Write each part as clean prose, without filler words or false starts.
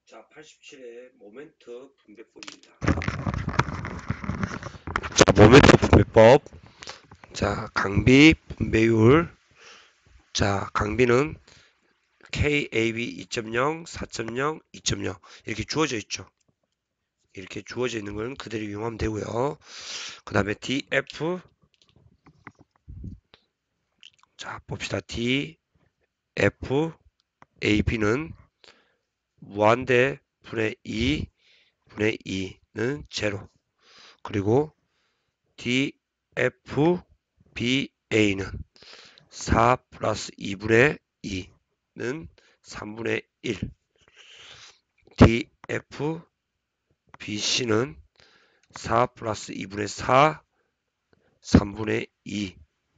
자, 87의 모멘트 분배법입니다. 자, 모멘트 분배법. 자, 강비 분배율. 자, 강비는 KAB 2.0, 4.0, 2.0 이렇게 주어져 있죠. 이렇게 주어져 있는 건 그대로 이용하면 되고요. 그 다음에 DF. 자, 봅시다. DF AB는 무한대 분의 2 분의 2는 제로. 그리고 DFBA는 4 플러스 2분의 2는 3분의 1. DFBC는 4 플러스 2분의 4, 3분의 2.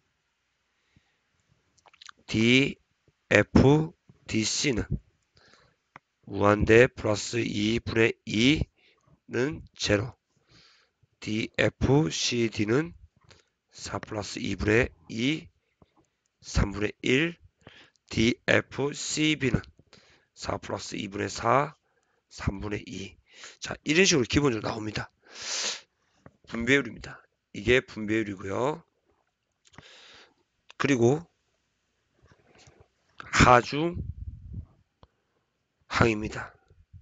DFDC는 무한대 플러스 2분의 2는 제로. DFCD는 4 플러스 2분의 2, 3분의 1. DFCB는 4 플러스 2분의 4, 3분의 2. 자, 이런 식으로 기본적으로 나옵니다. 분배율입니다. 이게 분배율이고요. 그리고 하중항입니다.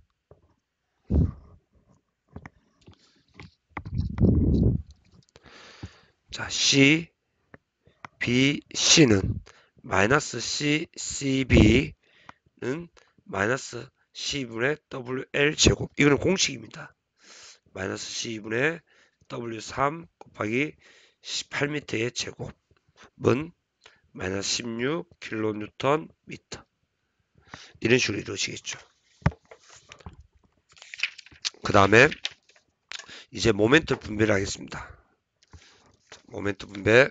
자, C, B, C는 마이너스 C, CB는 마이너스 C분의 WL 제곱. 이거는 공식입니다. 마이너스 C분의 W3 곱하기 18m의 제곱은 마이너스 16kN 미터. 이런 식으로 이루어지겠죠. 그 다음에 이제 모멘트 분배를 하겠습니다. 모멘트 분배.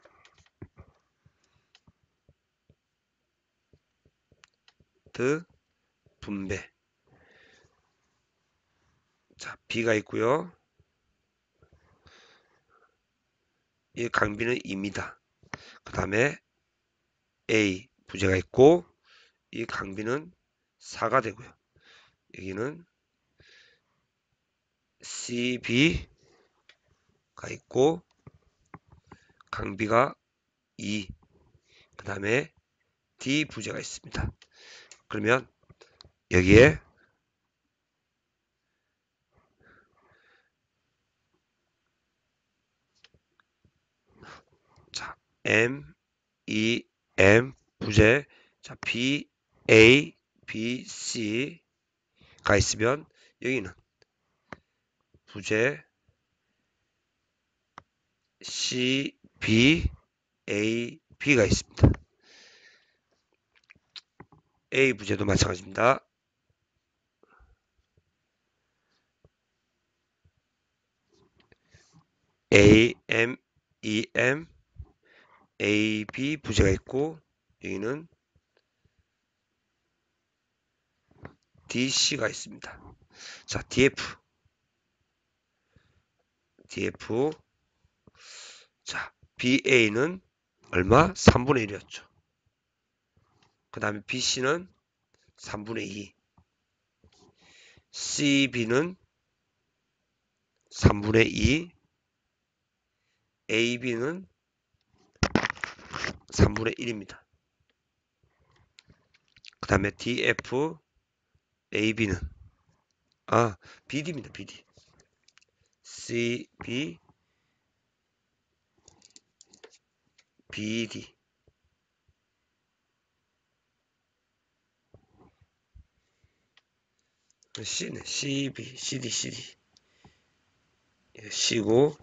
분배. 자, B가 있고요. 이 강비는 2입니다. 그 다음에 A 부재가 있고 이 강비는 4가 되고요. 여기는 CB가 있고 강비가 2. 그 다음에 D 부재가 있습니다. 그러면 여기에 자, M, E, M 부재. 자, B, A, B, C가 있으면 여기는 부재 C, B, A, B가 있습니다. A 부재도 마찬가지입니다. A, M, E, M, A, B 부재가 있고 여기는 D, C가 있습니다. 자, DF. 자, BA는 얼마? 3분의 1이었죠. 그 다음에 BC는 3분의 2. CB는 3분의 2. AB는 3분의 1입니다. 그 다음에 DF, AB는 BD입니다. BD. CB, BD. C는 CB, CD, CD. C고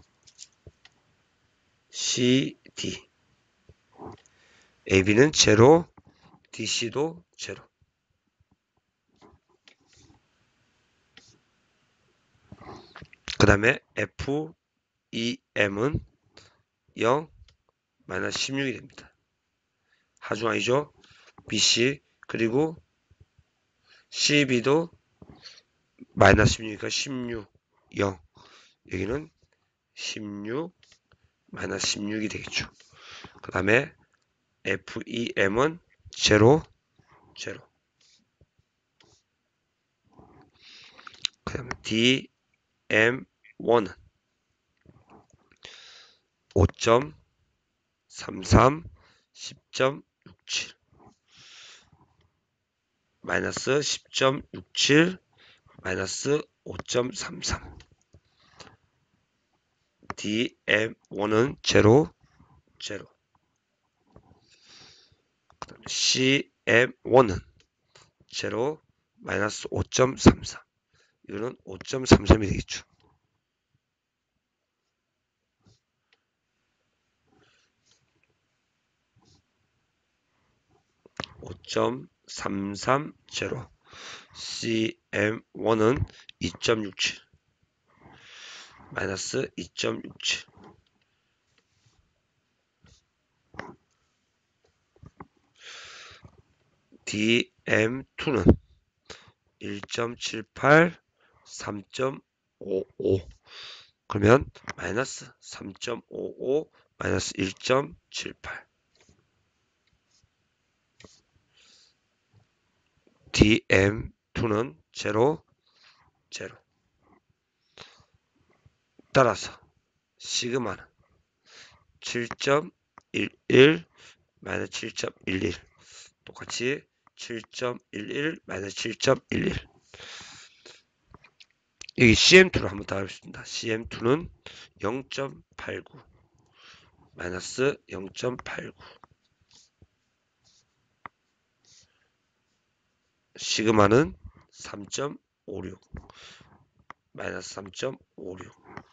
CD. AB는 제로, DC도 제로. 그 다음에 FEM은 0, 마이너스 16이 됩니다. 하중항이죠. BC 그리고 CB도 마이너스 16이니까 16, 0. 여기는 16, 마이너스 16이 되겠죠. 그 다음에 FEM은 0, 0. 그 다음에 DM1은 5.33, 10.67 마이너스 10.67 마이너스 5.33 DM1은 0, 0 그 다음에 CM1은 0, 마이너스 5.33 이거는 5.33이 되겠죠. .330 CM1은 2.67 마이너스 2.67 DM2는 1.78 3.55 그러면 마이너스 3.55 마이너스 1.78 DM2는 0, 0 따라서 시그마는 7.11 마이너스 7.11 똑같이 7.11 마이너스 7.11 여기 CM2를 한번 더 해보겠습니다. CM2는 0.89 마이너스 0.89 시그마는 3.56 마이너스 3.56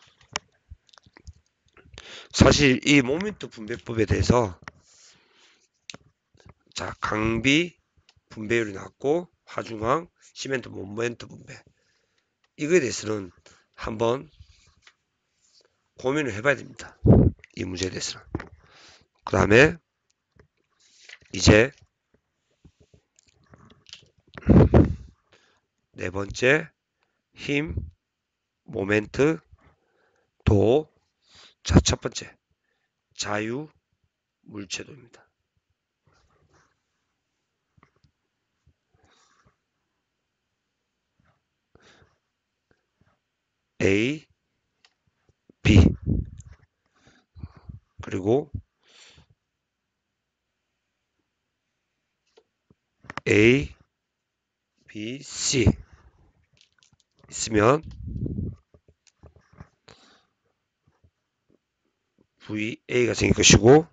사실 이 모멘트 분배법에 대해서 자 강비 분배율이 나왔고 하중항 시멘트 모멘트 분배 이거에 대해서는 한번 고민을 해봐야 됩니다. 이 문제에 대해서는. 그 다음에 이제 네 번째 힘 모멘트 도 자 첫 번째 자유 물체도입니다. A, B 그리고 A, B, C 있으면 VA가 생길 것이고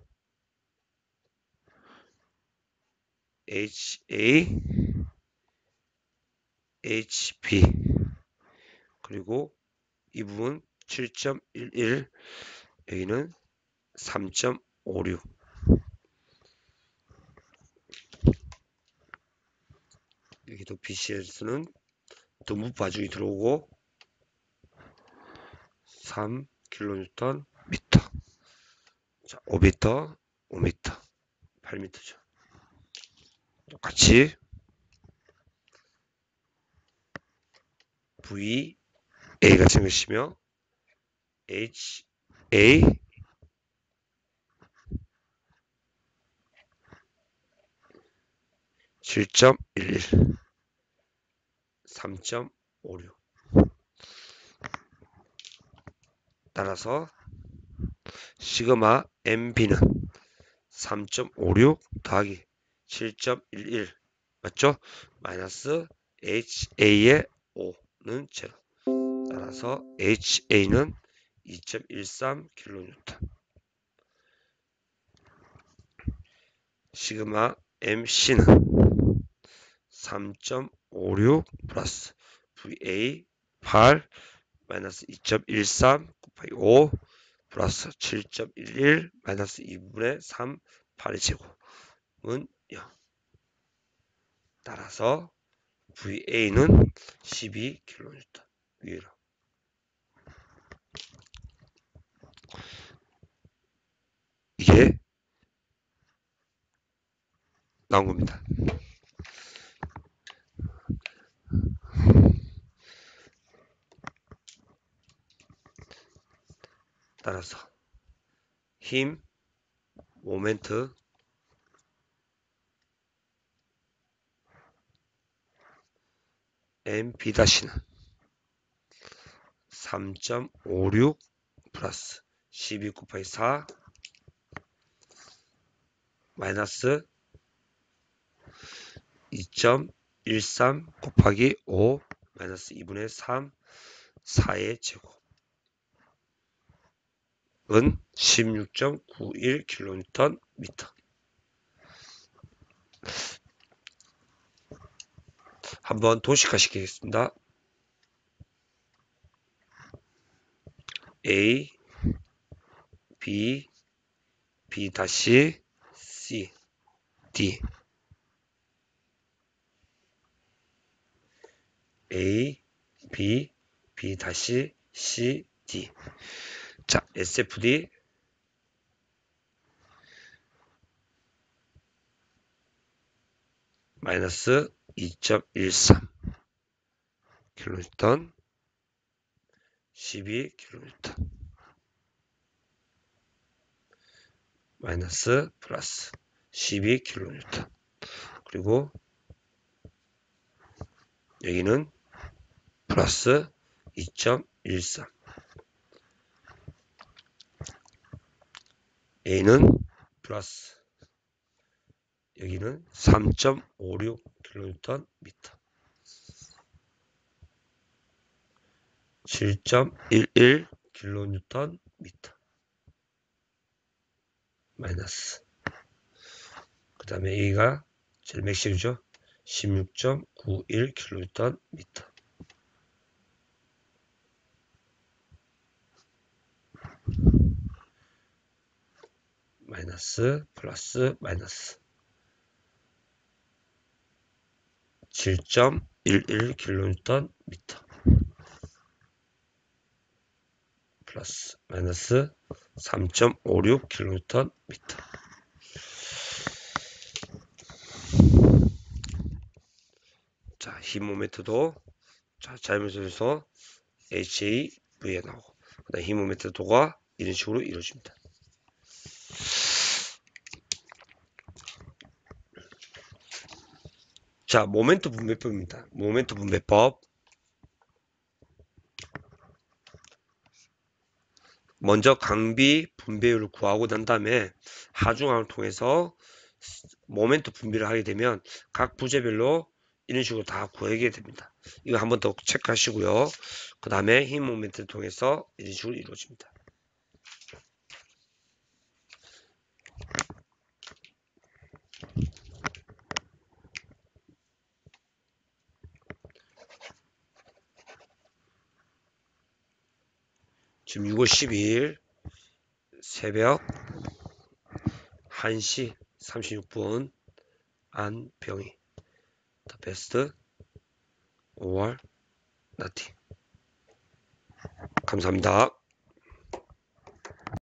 HA, HB 그리고 이 부분 7.11 여기는 3.56 여기도 BC에서는 등부 바중이 들어오고 3kN 미터 자 5m 5m 8m죠 똑같이 VA가 생기시며 HA 7.11 3.56 따라서 시그마 MB는 3.56 더하기 7.11 맞죠? 마이너스 HA의 5는 0 따라서 HA는 2.13kN 시그마 MC는 3.56 플러스 VA 8 마이너스 2.13 곱하기 5 플러스 7.11 마이너스 2분의 3 8의 제곱은 0 따라서 VA는 12kN 위로 이게 나온 겁니다. 따라서 힘, 모멘트, MB' 3.56 플러스 12 곱하기 4 마이너스 2.13 곱하기 5 마이너스 2분의 3 4의 제곱은 16.91kN 미터. 한번 도식화 시키겠습니다. A, B, B 다시 C, D A, B, B 다시 C, D. 자, SFD 마이너스 2.13 킬로뉴턴 12 킬로뉴턴 마이너스 플러스 12 킬로뉴턴. 그리고 여기는 플러스 2.13 A는 플러스 여기는 3.56 킬로뉴턴 미터 7.11 킬로뉴턴 미터 마이너스 그 다음에 A가 제일 맥시이죠 16.91 킬로뉴턴 미터 마이너스 플러스 마이너스 7.11 킬로뉴턴 미터 플러스 마이너스 3.56 킬로뉴턴 미터. 자, 힘 모멘트도 자, 자유면에서 HAV에 나오고 그다음 힘 모멘트도가 이런 식으로 이루어집니다. 자, 모멘트 분배법입니다. 모멘트 분배법. 먼저 강비 분배율을 구하고 난 다음에 하중항을 통해서 모멘트 분배를 하게 되면 각 부재별로 이런 식으로 다 구하게 됩니다. 이거 한번 더 체크하시고요. 그 다음에 힘 모멘트를 통해서 이런 식으로 이루어집니다. 지금 6월 12일 새벽 1시 36분 안병희 The best 5월 나티 감사합니다.